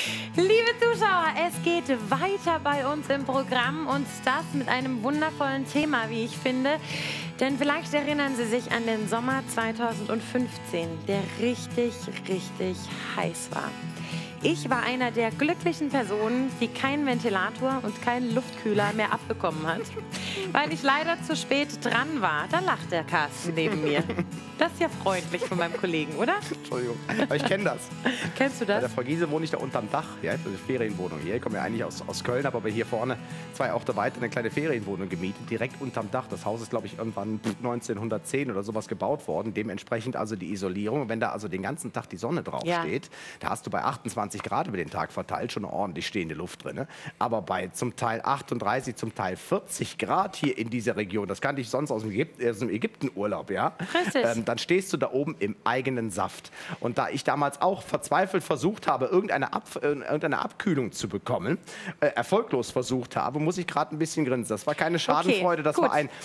Liebe Zuschauer, es geht weiter bei uns im Programm und das mit einem wundervollen Thema, wie ich finde. Denn vielleicht erinnern Sie sich an den Sommer 2015, der richtig, richtig heiß war. Ich war einer der glücklichen Personen, die keinen Ventilator und keinen Luftkühler mehr abbekommen hat, weil ich leider zu spät dran war. Da lacht der Carsten neben mir. Das ist ja freundlich von meinem Kollegen, oder? Entschuldigung, aber ich kenne das. Kennst du das? Bei der Frau Giese wohne ich da unterm Dach. Ja, das ist eine Ferienwohnung hier. Ich komme ja eigentlich aus Köln, habe aber hier vorne 2 Orte weiter eine kleine Ferienwohnung gemietet, direkt unterm Dach. Das Haus ist, glaube ich, irgendwann 1910 oder sowas gebaut worden. Dementsprechend also die Isolierung. Wenn da also den ganzen Tag die Sonne drauf steht, da hast du bei 28 Grad über den Tag verteilt schon ordentlich stehende Luft drin. Aber bei zum Teil 38, zum Teil 40 Grad hier in dieser Region, das kannte ich sonst aus dem Ägyptenurlaub, ja? Dann stehst du da oben im eigenen Saft. Und da ich damals auch verzweifelt versucht habe, irgendeine Abkühlung zu bekommen, erfolglos versucht habe, muss ich gerade ein bisschen grinsen. Das war keine Schadenfreude, das war ein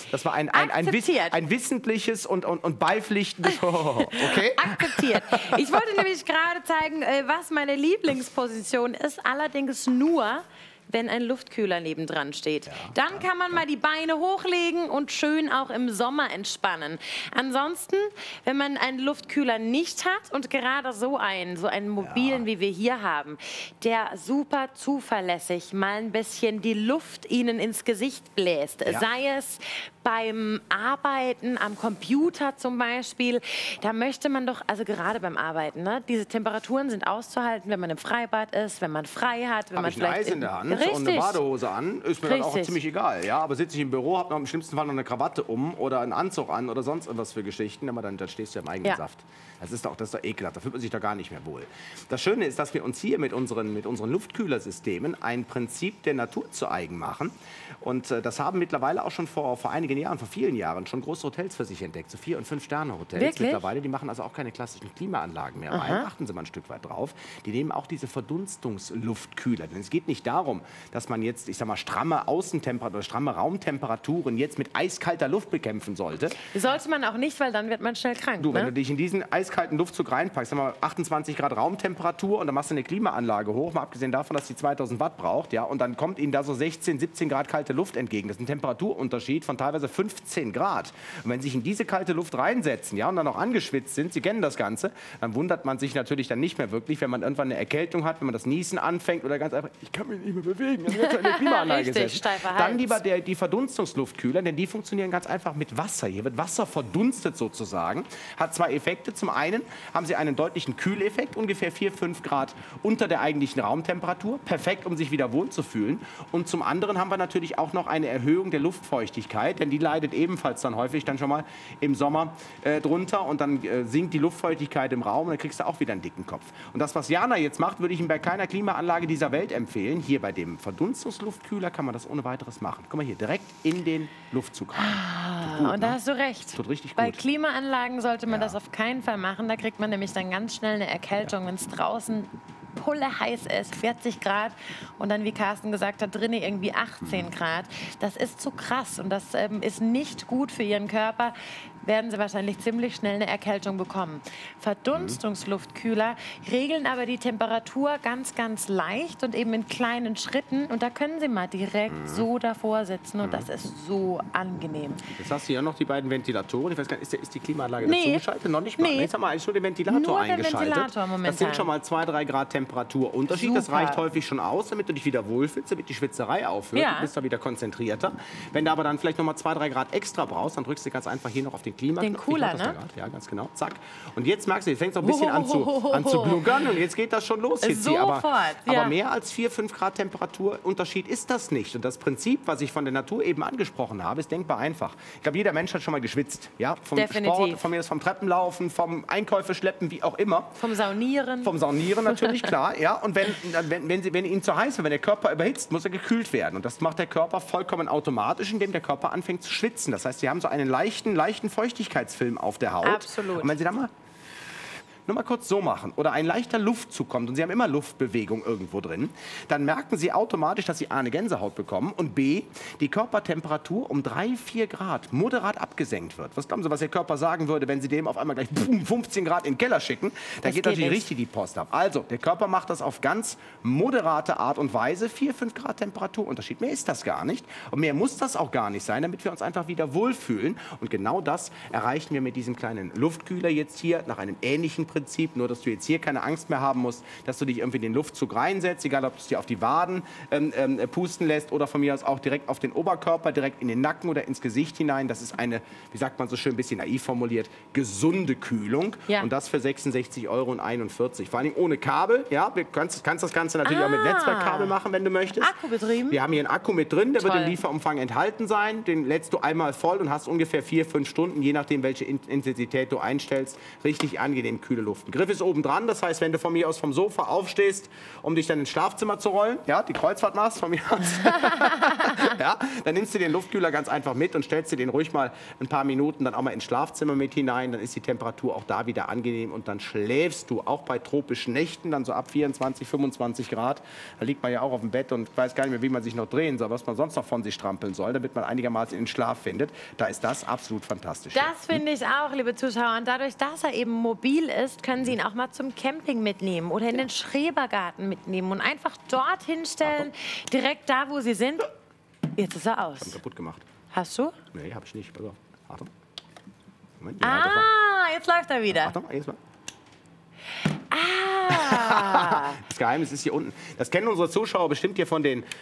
wissentliches und beipflichtendes okay? Akzeptiert. Ich wollte nämlich gerade zeigen, was meine Lieblingsposition ist, allerdings nur, wenn ein Luftkühler nebendran steht. Ja, dann kann man mal die Beine hochlegen und schön auch im Sommer entspannen. Ansonsten, wenn man einen Luftkühler nicht hat und gerade so einen mobilen, wie wir hier haben, der super zuverlässig mal ein bisschen die Luft Ihnen ins Gesicht bläst, sei es beim Arbeiten am Computer zum Beispiel, da möchte man doch, also gerade beim Arbeiten, ne, diese Temperaturen sind auszuhalten, wenn man im Freibad ist, wenn man frei hat, wenn man vielleicht ein Eis in der Hand und eine Badehose an, ist mir dann auch ziemlich egal. Ja, aber sitze ich im Büro, habe noch im schlimmsten Fall noch eine Krawatte um oder einen Anzug an oder sonst irgendwas für Geschichten, aber dann stehst du ja im eigenen Saft. Das ist doch ekelhaft, da fühlt man sich doch gar nicht mehr wohl. Das Schöne ist, dass wir uns hier mit unseren Luftkühlersystemen ein Prinzip der Natur zu eigen machen. Und das haben mittlerweile auch schon vor einigen Jahren, vor vielen Jahren, schon große Hotels für sich entdeckt. So 4- und 5-Sterne-Hotels mittlerweile. Die machen also auch keine klassischen Klimaanlagen mehr rein. Achten Sie mal ein Stück weit drauf. Die nehmen auch diese Verdunstungsluftkühler. Denn es geht nicht darum, dass man jetzt, ich sag mal, stramme Außentemperaturen oder stramme Raumtemperaturen jetzt mit eiskalter Luft bekämpfen sollte. Sollte man auch nicht, weil dann wird man schnell krank. Du, wenn du dich in diesen eiskalten Luftzug reinpackst, sag mal 28 Grad Raumtemperatur und dann machst du eine Klimaanlage hoch, mal abgesehen davon, dass die 2000 Watt braucht, ja, und dann kommt ihnen da so 16, 17 Grad kalte Luft entgegen. Das ist ein Temperaturunterschied von teilweise 15 Grad. Und wenn Sie sich in diese kalte Luft reinsetzen, ja, und dann noch angeschwitzt sind, Sie kennen das Ganze, dann wundert man sich natürlich dann nicht mehr wirklich, wenn man irgendwann eine Erkältung hat, wenn man das Niesen anfängt oder ganz einfach, ich kann mich nicht mehr bewegen, dann wird eine Klimaanlage gesetzt. Dann lieber die Verdunstungsluftkühler, denn die funktionieren ganz einfach mit Wasser. Hier wird Wasser verdunstet sozusagen. Hat 2 Effekte. Zum einen haben Sie einen deutlichen Kühleffekt, ungefähr 4, 5 Grad unter der eigentlichen Raumtemperatur. Perfekt, um sich wieder wohlzufühlen. Und zum anderen haben wir natürlich auch noch eine Erhöhung der Luftfeuchtigkeit, denn die leidet ebenfalls dann häufig dann schon mal im Sommer drunter und dann sinkt die Luftfeuchtigkeit im Raum und dann kriegst du auch wieder einen dicken Kopf. Und das, was Jana jetzt macht, würde ich Ihnen bei keiner Klimaanlage dieser Welt empfehlen. Hier bei dem Verdunstungsluftkühler kann man das ohne weiteres machen. Guck mal hier, direkt in den Luftzug rein. Und da hast du recht. Tut richtig gut. Bei Klimaanlagen sollte man das auf keinen Fall machen. Da kriegt man nämlich dann ganz schnell eine Erkältung, wenn es draußen Pulle heiß ist, 40 Grad und dann, wie Carsten gesagt hat, drinnen irgendwie 18 Grad. Das ist zu krass und das ist nicht gut für Ihren Körper. Werden Sie wahrscheinlich ziemlich schnell eine Erkältung bekommen. Verdunstungsluftkühler regeln aber die Temperatur ganz, ganz leicht und eben in kleinen Schritten. Und da können Sie mal direkt so davor sitzen und das ist so angenehm. Jetzt hast du ja noch die beiden Ventilatoren. Ich weiß gar nicht, ist die Klimaanlage dazu geschaltet? Noch nicht mal. Jetzt haben wir eigentlich nur den Ventilator eingeschaltet. Das sind schon mal 2, 3 Grad Temperaturunterschied. Super. Das reicht häufig schon aus, damit du dich wieder wohlfühlst, damit die Schwitzerei aufhört. Du bist da wieder konzentrierter. Wenn du aber dann vielleicht noch mal 2, 3 Grad extra brauchst, dann drückst du ganz einfach hier noch auf den Klimaknopf. Den Cooler, ne? Ja, ganz genau. Zack. Und jetzt merkst du, jetzt fängt es auch ein bisschen an zu gluckern und jetzt geht das schon los. Jetzt hier. Aber mehr als 4, 5 Grad Temperaturunterschied ist das nicht. Und das Prinzip, was ich von der Natur eben angesprochen habe, ist denkbar einfach. Ich glaube, jeder Mensch hat schon mal geschwitzt. Ja? Vom Sport, von mir ist vom Treppenlaufen, vom Einkäufe schleppen, wie auch immer. Vom Saunieren. Vom Saunieren natürlich, klar. Ja? Und wenn Ihnen zu heiß wird, wenn der Körper überhitzt, muss er gekühlt werden. Und das macht der Körper vollkommen automatisch, indem der Körper anfängt zu schwitzen. Das heißt, Sie haben so einen leichten Feuchtigkeitsfilm auf der Haut. Absolut. Und wenn Sie da mal nur mal kurz so machen oder ein leichter Luftzug kommt und Sie haben immer Luftbewegung irgendwo drin, dann merken Sie automatisch, dass Sie A, eine Gänsehaut bekommen und B, die Körpertemperatur um 3, 4 Grad moderat abgesenkt wird. Was glauben Sie, was Ihr Körper sagen würde, wenn Sie dem auf einmal gleich 15 Grad in den Keller schicken? Da geht natürlich richtig die Post ab. Also, der Körper macht das auf ganz moderate Art und Weise. 4, 5 Grad Temperaturunterschied. Mehr ist das gar nicht. Und mehr muss das auch gar nicht sein, damit wir uns einfach wieder wohlfühlen. Und genau das erreichen wir mit diesem kleinen Luftkühler jetzt hier nach einem ähnlichen Prinzip. Nur, dass du jetzt hier keine Angst mehr haben musst, dass du dich irgendwie in den Luftzug reinsetzt, egal ob du es dir auf die Waden pusten lässt oder von mir aus auch direkt auf den Oberkörper, direkt in den Nacken oder ins Gesicht hinein. Das ist eine, wie sagt man so schön, ein bisschen naiv formuliert, gesunde Kühlung. Ja. Und das für 66,41 €. Vor allem ohne Kabel. Ja, du kannst das Ganze natürlich auch mit Netzwerkkabel machen, wenn du möchtest. Akku betrieben. Wir haben hier einen Akku mit drin, der wird im Lieferumfang enthalten sein. Den lädst du einmal voll und hast ungefähr 4, 5 Stunden, je nachdem, welche Intensität du einstellst, richtig angenehm kühle Luft. Ein Griff ist oben dran, das heißt, wenn du von mir aus vom Sofa aufstehst, um dich dann ins Schlafzimmer zu rollen, ja, die Kreuzfahrt machst von mir aus, ja, dann nimmst du den Luftkühler ganz einfach mit und stellst dir den ruhig mal ein paar Minuten dann auch mal ins Schlafzimmer mit hinein, dann ist die Temperatur auch da wieder angenehm und dann schläfst du auch bei tropischen Nächten, dann so ab 24, 25 Grad, da liegt man ja auch auf dem Bett und weiß gar nicht mehr, wie man sich noch drehen soll, was man sonst noch von sich strampeln soll, damit man einigermaßen in den Schlaf findet. Da ist das absolut fantastisch. Das finde ich auch, liebe Zuschauer. Und dadurch, dass er eben mobil ist, können Sie ihn auch mal zum Camping mitnehmen oder in den Schrebergarten mitnehmen und einfach dort hinstellen, direkt da, wo Sie sind. Jetzt ist er aus. Ich habe ihn kaputt gemacht. Hast du? Nee, habe ich nicht. Pass auf. Achtung. Moment, Jetzt läuft er wieder. Achtung, jetzt mal. Das Geheimnis ist hier unten. Das kennen unsere Zuschauer bestimmt hier von den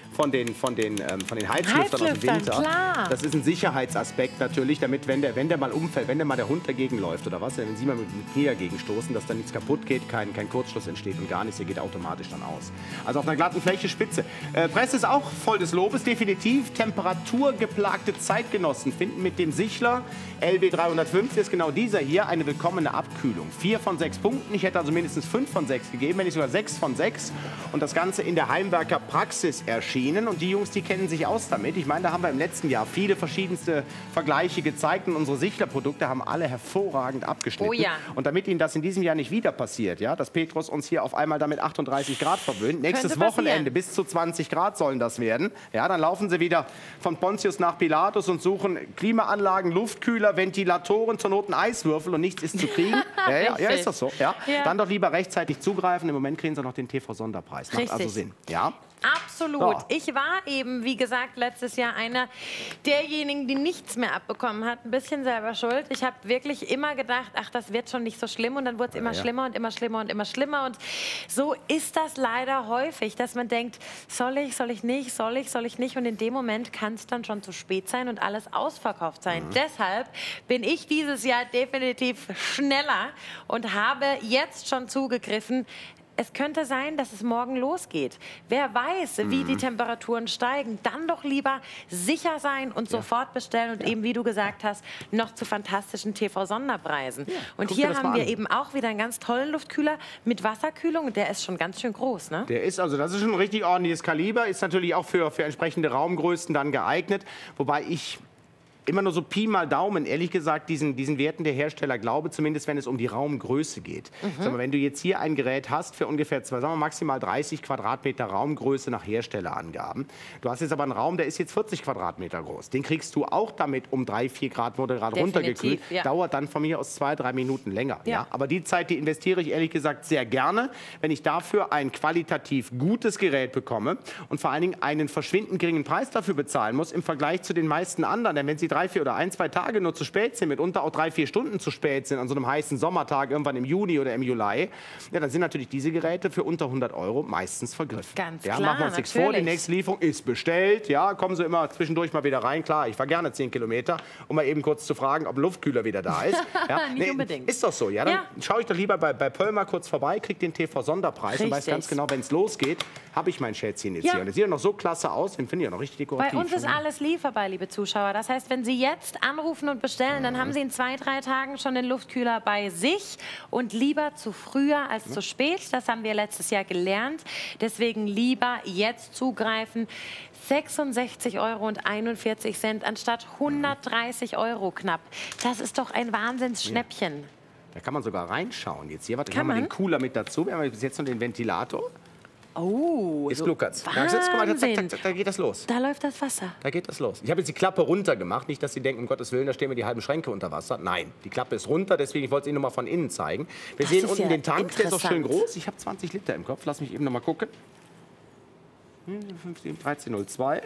Heizlüftern aus dem Winter. Klar. Das ist ein Sicherheitsaspekt natürlich, damit, wenn der mal umfällt, wenn der mal der Hund dagegen läuft oder was, wenn Sie mal mit dem Knie dagegen stoßen, dass dann nichts kaputt geht, kein Kurzschluss entsteht und gar nichts, der geht automatisch dann aus. Also auf einer glatten Fläche Spitze. Presse ist auch voll des Lobes, definitiv. Temperaturgeplagte Zeitgenossen finden mit dem Sichler LB 350, ist genau dieser hier, eine willkommene Abkühlung. 4 von 6 Punkten. Ich hätte also mindestens 5 von 6 gegeben, wenn nicht sogar 6 von 6. Und das Ganze in der Heimwerker-Praxis erschienen. Und die Jungs, die kennen sich aus damit. Ich meine, da haben wir im letzten Jahr viele verschiedenste Vergleiche gezeigt. Und unsere Sichler-Produkte haben alle hervorragend abgeschnitten. Oh ja. Und damit Ihnen das in diesem Jahr nicht wieder passiert, ja, dass Petrus uns hier auf einmal damit 38 Grad verwöhnt. Nächstes Wochenende bis zu 20 Grad sollen das werden. Ja, dann laufen Sie wieder von Pontius nach Pilatus und suchen Klimaanlagen, Luftkühler, Ventilatoren, zur Not einen Eiswürfel und nichts ist zu kriegen. Ja, ist das so? Ja? Ja. Dann doch lieber rechtzeitig zugreifen. Im Moment kriegen Sie noch den TV-Sonderpreis. Macht also Sinn. Ja? Absolut. So. Ich war eben, wie gesagt, letztes Jahr einer derjenigen, die nichts mehr abbekommen hat. Ein bisschen selber schuld. Ich habe wirklich immer gedacht, ach, das wird schon nicht so schlimm. Und dann wurde es immer schlimmer und immer schlimmer und immer schlimmer. Und so ist das leider häufig, dass man denkt, soll ich nicht, soll ich nicht. Und in dem Moment kann es dann schon zu spät sein und alles ausverkauft sein. Deshalb bin ich dieses Jahr definitiv schneller und habe jetzt schon zugegriffen. Es könnte sein, dass es morgen losgeht. Wer weiß, wie die Temperaturen steigen, dann doch lieber sicher sein und sofort bestellen und eben, wie du gesagt hast, noch zu fantastischen TV-Sonderpreisen. Ja, und hier haben wir eben auch wieder einen ganz tollen Luftkühler mit Wasserkühlung. Der ist schon ganz schön groß, ne? Der ist, also das ist schon ein richtig ordentliches Kaliber, ist natürlich auch für entsprechende Raumgrößen dann geeignet, wobei ich immer nur so Pi mal Daumen, ehrlich gesagt, diesen Werten der Hersteller glaube, zumindest wenn es um die Raumgröße geht. Sag mal, wenn du jetzt hier ein Gerät hast für ungefähr sagen wir, maximal 30 Quadratmeter Raumgröße nach Herstellerangaben, du hast jetzt aber einen Raum, der ist jetzt 40 Quadratmeter groß, den kriegst du auch damit um 3, 4 Grad moderat runtergekühlt, dauert dann von mir aus 2, 3 Minuten länger. Ja. Aber die Zeit, die investiere ich ehrlich gesagt sehr gerne, wenn ich dafür ein qualitativ gutes Gerät bekomme und vor allen Dingen einen verschwindend geringen Preis dafür bezahlen muss im Vergleich zu den meisten anderen, denn wenn sie 3, 4 oder 1, 2 Tage nur zu spät sind, mitunter auch 3, 4 Stunden zu spät sind, an so einem heißen Sommertag, irgendwann im Juni oder im Juli, ja, dann sind natürlich diese Geräte für unter 100 € meistens vergriffen. Ganz ja, klar, machen wir uns nichts vor, die nächste Lieferung ist bestellt, ja, kommen Sie immer zwischendurch mal wieder rein, klar, ich fahre gerne 10 Kilometer, um mal eben kurz zu fragen, ob ein Luftkühler wieder da ist. Ja, nicht unbedingt. Ist doch so, ja, dann schaue ich doch lieber bei Pöll mal kurz vorbei, kriege den TV-Sonderpreis und weiß ganz genau, wenn es losgeht, habe ich mein Schätzchen jetzt hier. Und das sieht ja noch so klasse aus, den finde ich ja noch richtig dekorativ. Bei uns ist alles lieferbar, liebe Zuschauer. Das heißt, wenn Sie jetzt anrufen und bestellen, dann haben Sie in 2, 3 Tagen schon den Luftkühler bei sich und lieber zu früher als zu spät. Das haben wir letztes Jahr gelernt. Deswegen lieber jetzt zugreifen. 66,41 € anstatt 130 € knapp. Das ist doch ein Wahnsinnsschnäppchen. Da kann man sogar reinschauen jetzt hier. Warte, Kann haben wir man? den Cooler mit dazu. Wir haben bis jetzt noch den Ventilator. Oh, Jetzt so gluckert's. Ja, guck mal, Wahnsinn. da geht das los. Da läuft das Wasser. Da geht das los. Ich habe jetzt die Klappe runter gemacht. Nicht, dass Sie denken, um Gottes Willen, da stehen mir die halben Schränke unter Wasser. Nein, die Klappe ist runter, deswegen ich wollte es Ihnen noch mal von innen zeigen. Wir Das sehen ist unten ja den Tank, der ist auch schön interessant. groß. Ich habe 20 Liter im Kopf. Lass mich eben noch mal gucken. 1302.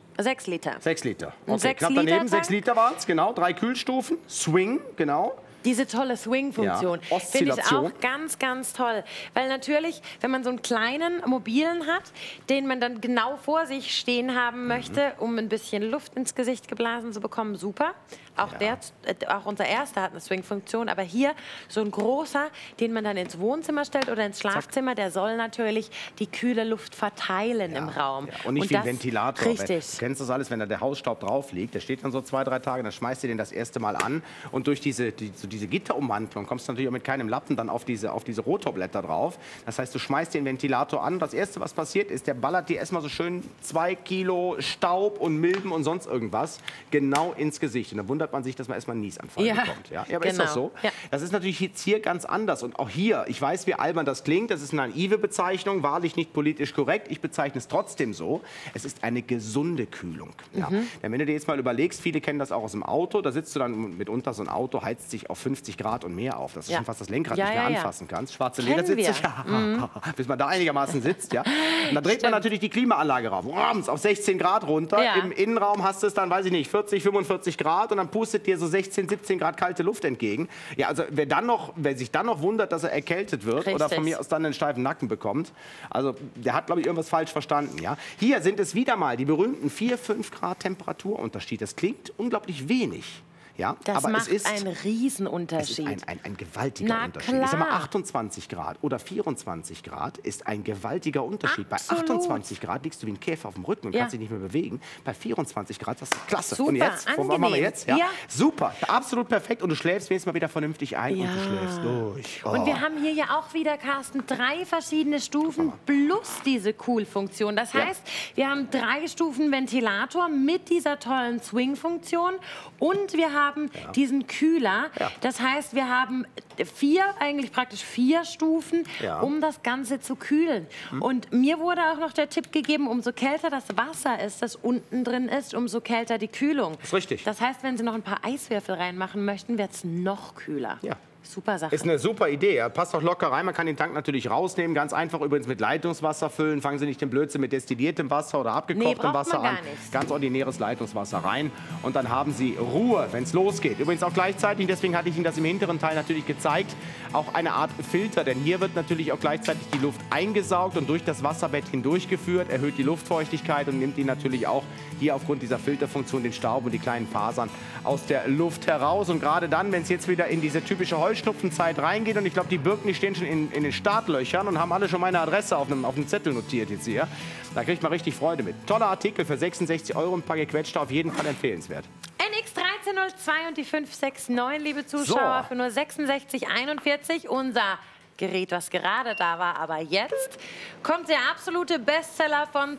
6 Liter. 6 Liter. Ein Okay, 6 knapp daneben. Liter 6 Tank? Liter waren es, genau. 3 Kühlstufen. Swing, genau. Diese tolle Swing-Funktion Ja, finde ich Oszillation. auch ganz, ganz toll. Weil natürlich, wenn man so einen kleinen mobilen hat, den man dann genau vor sich stehen haben möchte, um ein bisschen Luft ins Gesicht geblasen zu bekommen, super. Auch, auch unser erster hat eine Swing-Funktion. Aber hier so ein großer, den man dann ins Wohnzimmer stellt oder ins Schlafzimmer, der soll natürlich die kühle Luft verteilen im Raum. Ja. Und nicht wie ein das- Ventilator. Richtig. Du kennst das alles, wenn da der Hausstaub drauf liegt. Der steht dann so 2, 3 Tage, dann schmeißt du den das erste Mal an. Und durch diese Gitterummantelung kommst du natürlich auch mit keinem Lappen dann auf diese Rotorblätter drauf. Das heißt, du schmeißt den Ventilator an. Das erste, was passiert ist, der ballert dir erstmal so schön 2 Kilo Staub und Milben und sonst irgendwas genau ins Gesicht. Und dann wundert man sich, dass man erstmal einen Niesanfall bekommt. Ja, aber ist genau. das so? Ja. Das ist natürlich jetzt hier ganz anders. Und auch hier, ich weiß, wie albern das klingt, das ist eine naive Bezeichnung, wahrlich nicht politisch korrekt. Ich bezeichne es trotzdem so. Es ist eine gesunde Kühlung. Ja. Denn wenn du dir jetzt mal überlegst, viele kennen das auch aus dem Auto, da sitzt du dann mitunter, so ein Auto heizt sich auf 50 Grad und mehr auf, dass du schon fast das Lenkrad nicht mehr anfassen kannst. Schwarze Kennen Ledersitze, bis man da einigermaßen sitzt. Ja. Und dann dreht man natürlich die Klimaanlage rauf, auf 16 Grad runter. Ja. Im Innenraum hast du es dann, weiß ich nicht, 40, 45 Grad und dann pustet dir so 16, 17 Grad kalte Luft entgegen. Ja, also wer sich dann noch wundert, dass er erkältet wird oder von mir aus dann einen steifen Nacken bekommt, also der hat, glaube ich, irgendwas falsch verstanden. Ja? Hier sind es wieder mal die berühmten 4, 5 Grad Temperaturunterschied. Das klingt unglaublich wenig. Ja, Das aber macht es ist einen Riesenunterschied. Es ist ein gewaltiger Unterschied. Ich sag mal, 28 Grad oder 24 Grad ist ein gewaltiger Unterschied. Absolut. Bei 28 Grad liegst du wie ein Käfer auf dem Rücken und kannst dich nicht mehr bewegen. Bei 24 Grad, das ist klasse. Super, und jetzt, wo machen wir angenehm. jetzt? Ja? Ja. Super, absolut perfekt. Und du schläfst wenigstens mal wieder vernünftig ein und du schläfst durch. Und wir haben hier ja auch wieder, Carsten, 3 verschiedene Stufen plus diese Cool-Funktion. Das heißt, wir haben 3 Stufen Ventilator mit dieser tollen Swing-Funktion und wir haben diesen Kühler. Ja. Das heißt, wir haben eigentlich praktisch 4 Stufen, um das Ganze zu kühlen. Und mir wurde auch noch der Tipp gegeben, umso kälter das Wasser ist, das unten drin ist, umso kälter die Kühlung. Das ist richtig. Das heißt, wenn Sie noch ein paar Eiswürfel reinmachen möchten, wird es noch kühler. Ja. Super Sache. Ist eine super Idee. Ja. Passt auch locker rein. Man kann den Tank natürlich rausnehmen. Ganz einfach übrigens mit Leitungswasser füllen. Fangen Sie nicht den Blödsinn mit destilliertem Wasser oder abgekochtem braucht Wasser man an. gar nicht. Ganz ordinäres Leitungswasser rein. Und dann haben Sie Ruhe, wenn es losgeht. Übrigens auch gleichzeitig, deswegen hatte ich Ihnen das im hinteren Teil natürlich gezeigt, auch eine Art Filter. Denn hier wird natürlich auch gleichzeitig die Luft eingesaugt und durch das Wasserbett hindurchgeführt, erhöht die Luftfeuchtigkeit und nimmt Ihnen natürlich auch hier aufgrund dieser Filterfunktion den Staub und die kleinen Fasern aus der Luft heraus. Und gerade dann, wenn es jetzt wieder in diese typische Heuschnupfenzeit reingeht, und ich glaube, die Birken, die stehen schon in den Startlöchern und haben alle schon meine Adresse auf einem Zettel notiert jetzt hier. Da kriegt man richtig Freude mit. Toller Artikel für 66 € ein paar gequetschte, auf jeden Fall empfehlenswert. NX 1302 und die 569, liebe Zuschauer, So. für nur 66,41. Unser Gerät, was gerade da war, aber jetzt kommt der absolute Bestseller von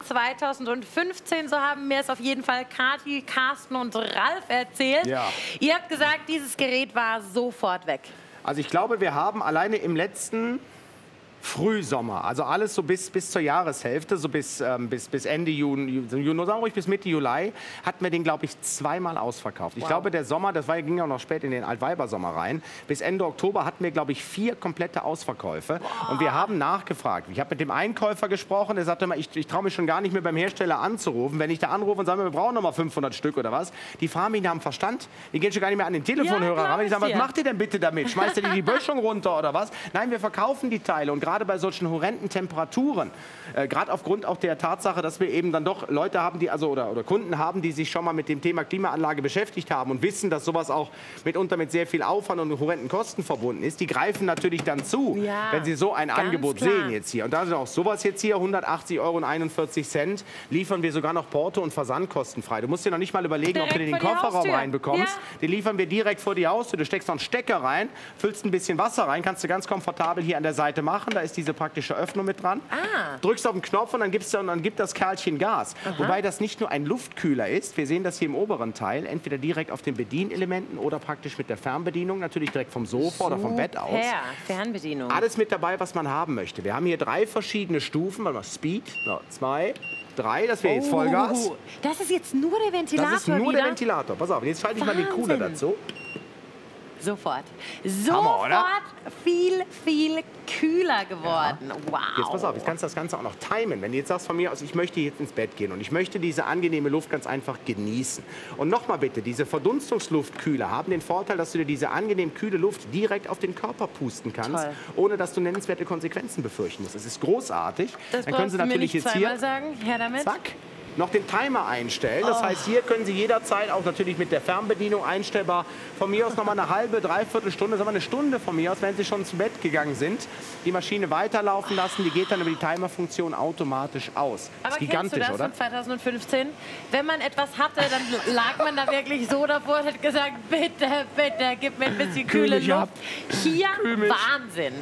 2015. So haben mir es auf jeden Fall Kathi, Carsten und Ralf erzählt. Ja. Ihr habt gesagt, dieses Gerät war sofort weg. Also ich glaube, wir haben alleine im letzten Frühsommer, also alles so bis zur Jahreshälfte, so bis Ende Juni, sagen wir ruhig bis Mitte Juli, hatten wir den, glaube ich, 2-mal ausverkauft. Ich glaube, der Sommer, ging ja auch noch spät in den Altweibersommer rein, bis Ende Oktober hatten wir, glaube ich, 4 komplette Ausverkäufe. Und wir haben nachgefragt. Ich habe mit dem Einkäufer gesprochen, der sagte immer, ich traue mich schon gar nicht mehr beim Hersteller anzurufen. Wenn ich da anrufe und sage, wir brauchen noch mal 500 Stück oder was, die fragen mich nach dem Verstand, die gehen schon gar nicht mehr an den Telefonhörer ran. Ich sage, was macht ihr denn bitte damit? Schmeißt ihr die Böschung runter oder was? Nein, wir verkaufen die Teile. Und gerade bei solchen horrenden Temperaturen, gerade aufgrund auch der Tatsache, dass wir eben dann doch Leute haben, die oder Kunden haben, die sich schon mal mit dem Thema Klimaanlage beschäftigt haben und wissen, dass sowas auch mitunter mit sehr viel Aufwand und horrenden Kosten verbunden ist, die greifen natürlich dann zu, wenn sie so ein Angebot sehen jetzt hier. Und da ist auch sowas jetzt hier, 180,41 €, liefern wir sogar noch Porto- und Versandkostenfrei. Du musst dir noch nicht mal überlegen, ob du den in den Kofferraum reinbekommst. Den liefern wir direkt vor die Haustür. Du steckst noch einen Stecker rein, füllst ein bisschen Wasser rein, kannst du ganz komfortabel hier an der Seite machen. Da ist diese praktische Öffnung mit dran. Drückst auf den Knopf und dann gibt das Kerlchen Gas. Wobei das nicht nur ein Luftkühler ist. Wir sehen das hier im oberen Teil, entweder direkt auf den Bedienelementen oder praktisch mit der Fernbedienung, natürlich direkt vom Sofa oder vom Bett aus. Fernbedienung. Alles mit dabei, was man haben möchte. Wir haben hier 3 verschiedene Stufen. Warte mal, Speed, 2, 3, das wäre jetzt Vollgas. Das ist jetzt nur der Ventilator. Das ist nur wieder? der Ventilator. Pass auf, jetzt schalte ich mal den Cooler dazu. Sofort. Hammer, oder? Viel, viel kühler geworden. Wow. Jetzt pass auf, jetzt kannst du das Ganze auch noch timen. Wenn du jetzt sagst von mir aus, ich möchte jetzt ins Bett gehen und ich möchte diese angenehme Luft ganz einfach genießen. Und nochmal bitte, diese Verdunstungsluftkühler haben den Vorteil, dass du dir diese angenehm kühle Luft direkt auf den Körper pusten kannst, ohne dass du nennenswerte Konsequenzen befürchten musst. Das ist großartig. Das dann können Sie natürlich jetzt hier sagen. Her damit. Zack. Noch den Timer einstellen. Das heißt, hier können Sie jederzeit auch natürlich mit der Fernbedienung einstellbar, von mir aus noch mal eine halbe, dreiviertel Stunde, sagen wir eine Stunde von mir aus, wenn Sie schon zu Bett gegangen sind, die Maschine weiterlaufen lassen. Die geht dann über die Timerfunktion automatisch aus. Aber das ist gigantisch, kennst du das oder? von 2015? Wenn man etwas hatte, dann lag man da wirklich so davor und hat gesagt, bitte, bitte, gib mir ein bisschen kühle Luft. Hier Wahnsinn.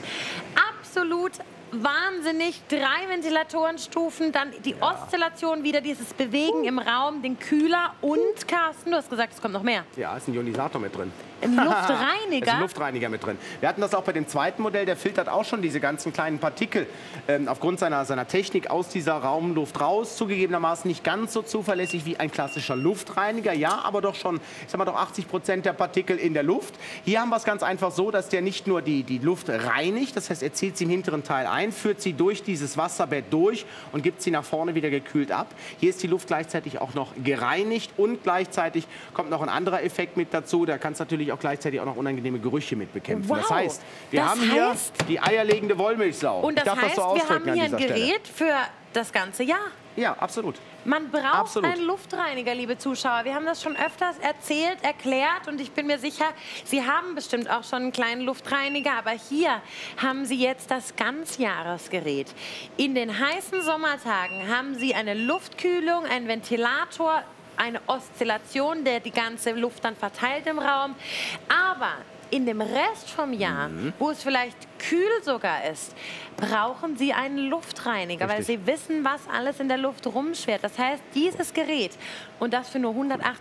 Absolut wahnsinnig. 3 Ventilatorenstufen, dann die Oszillation wieder, dieses Bewegen im Raum, den Kühler und, Carsten, du hast gesagt, es kommt noch mehr. Ja, ist ein Ionisator mit drin. Ein Luftreiniger? ist ein Luftreiniger mit drin. Wir hatten das auch bei dem zweiten Modell, der filtert auch schon diese ganzen kleinen Partikel aufgrund seiner Technik aus dieser Raumluft raus. Zugegebenermaßen nicht ganz so zuverlässig wie ein klassischer Luftreiniger, ja, aber doch schon, ich sag mal, doch 80% der Partikel in der Luft. Hier haben wir es ganz einfach so, dass der nicht nur die Luft reinigt, das heißt, er zieht sie im hinteren Teil ein, führt sie durch dieses Wasserbett durch und gibt sie nach vorne wieder gekühlt ab. Hier ist die Luft gleichzeitig auch noch gereinigt und gleichzeitig kommt noch ein anderer Effekt mit dazu. Da kannst du natürlich auch gleichzeitig auch noch unangenehme Gerüche mit bekämpfen. Wow. Das heißt, wir haben hier die eierlegende Wollmilchsau. Und das heißt, wir haben hier ein Gerät für das ganze Jahr. Ja, absolut. Man braucht einen Luftreiniger, liebe Zuschauer. Wir haben das schon öfters erzählt, erklärt und ich bin mir sicher, Sie haben bestimmt auch schon einen kleinen Luftreiniger, aber hier haben Sie jetzt das Ganzjahresgerät. In den heißen Sommertagen haben Sie eine Luftkühlung, einen Ventilator, eine Oszillation, der die ganze Luft dann verteilt im Raum. Aber in dem Rest vom Jahr, wo es vielleicht kühl sogar ist, brauchen Sie einen Luftreiniger, weil Sie wissen, was alles in der Luft rumschwirrt. Das heißt, dieses Gerät, und das für nur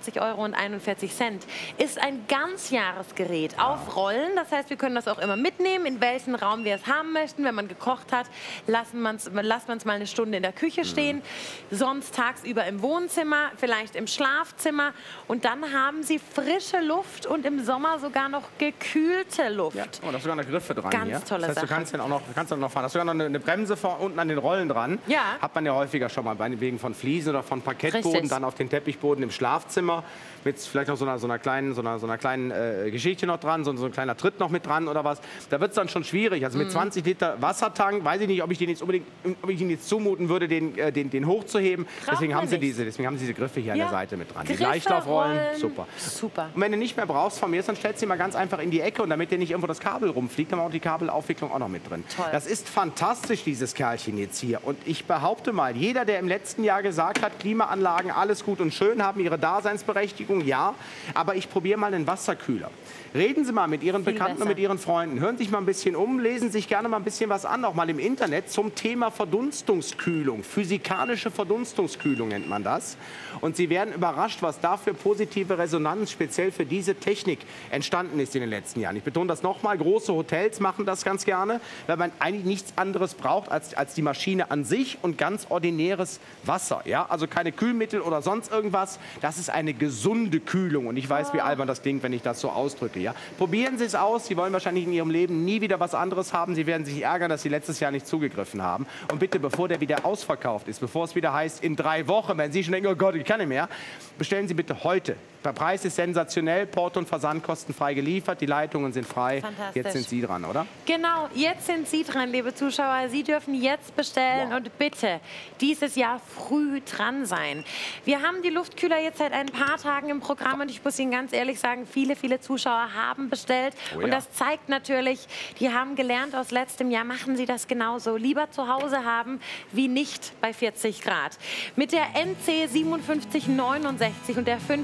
180,41 €, ist ein Ganzjahresgerät auf Rollen. Das heißt, wir können das auch immer mitnehmen, in welchen Raum wir es haben möchten. Wenn man gekocht hat, lässt man es mal eine Stunde in der Küche stehen, sonst tagsüber im Wohnzimmer, vielleicht im Schlafzimmer. Und dann haben Sie frische Luft und im Sommer sogar noch gekühlte Luft. Ja, und da ist sogar eine Griffe dran Ganz hier. tolle das heißt, du kannst dann auch noch fahren. Da ist sogar noch eine Bremse unten an den Rollen dran. Ja. Hat man ja häufiger schon mal, wegen von Fliesen oder von Parkettboden, Richtig. dann auf den Teppichboden im Schlafzimmer. Mit vielleicht noch so einer kleinen Geschichte noch dran, so ein kleiner Tritt noch mit dran oder was. Da wird es dann schon schwierig. Also mit 20 Liter Wassertank, weiß ich nicht, ob ich den jetzt unbedingt, ob ich Ihnen jetzt zumuten würde, den hochzuheben. Deswegen haben sie diese Griffe hier an der Seite mit dran. Die Leichtlaufrollen, super. Und wenn du nicht mehr brauchst von mir, dann stellst du sie mal ganz einfach in die Ecke und damit dir nicht irgendwo das Kabel rumfliegt, haben wir auch die Kabelaufwicklung auch noch mit drin. Toll. Das ist fantastisch, dieses Kerlchen jetzt hier. Und ich behaupte mal, jeder, der im letzten Jahr gesagt hat, Klimaanlagen, alles gut und schön, haben ihre Daseinsberechtigung, ja, aber ich probiere mal einen Wasserkühler. Reden Sie mal mit Ihren Bekannten und mit Ihren Freunden. Hören Sie sich mal ein bisschen um, lesen sich gerne mal ein bisschen was an, auch mal im Internet zum Thema Verdunstungskühlung. Physikalische Verdunstungskühlung nennt man das. Und Sie werden überrascht, was da für positive Resonanz speziell für diese Technik entstanden ist in den letzten Jahren. Ich betone das nochmal, große Hotels machen das ganz gerne, weil man eigentlich nichts anderes braucht als die Maschine an sich und ganz ordinäres Wasser. Ja? Also keine Kühlmittel oder sonst irgendwas. Das ist eine gesunde Kühlung. Und ich weiß, wie albern das klingt, wenn ich das so ausdrücke. Ja? Probieren Sie es aus. Sie wollen wahrscheinlich in Ihrem Leben nie wieder was anderes haben. Sie werden sich ärgern, dass Sie letztes Jahr nicht zugegriffen haben. Und bitte, bevor der wieder ausverkauft ist, bevor es wieder heißt, in 3 Wochen, wenn Sie schon denken, oh Gott, ich kann nicht mehr, bestellen Sie bitte heute. Der Preis ist sensationell, Porto und Versand kostenfrei geliefert, die Leitungen sind frei. Jetzt sind Sie dran, oder? Genau, jetzt sind Sie dran, liebe Zuschauer. Sie dürfen jetzt bestellen und bitte dieses Jahr früh dran sein. Wir haben die Luftkühler jetzt seit ein paar Tagen im Programm und ich muss Ihnen ganz ehrlich sagen, viele Zuschauer haben bestellt. Und das zeigt natürlich, die haben gelernt aus letztem Jahr, machen Sie das genauso. Lieber zu Hause haben, wie nicht bei 40 Grad. Mit der NC 5769 und der 569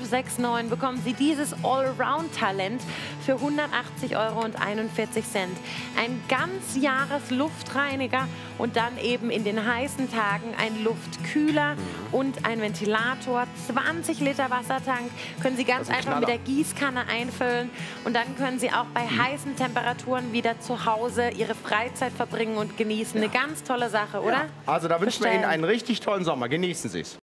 9 bekommen Sie dieses Allround-Talent für 180,41 €. Ein Ganzjahres-Luftreiniger und dann eben in den heißen Tagen ein Luftkühler und ein Ventilator. 20 Liter Wassertank können Sie ganz einfach mit der Gießkanne einfüllen. Und dann können Sie auch bei heißen Temperaturen wieder zu Hause Ihre Freizeit verbringen und genießen. Eine ganz tolle Sache, oder? Also da wünschen wir Ihnen einen richtig tollen Sommer. Genießen Sie es.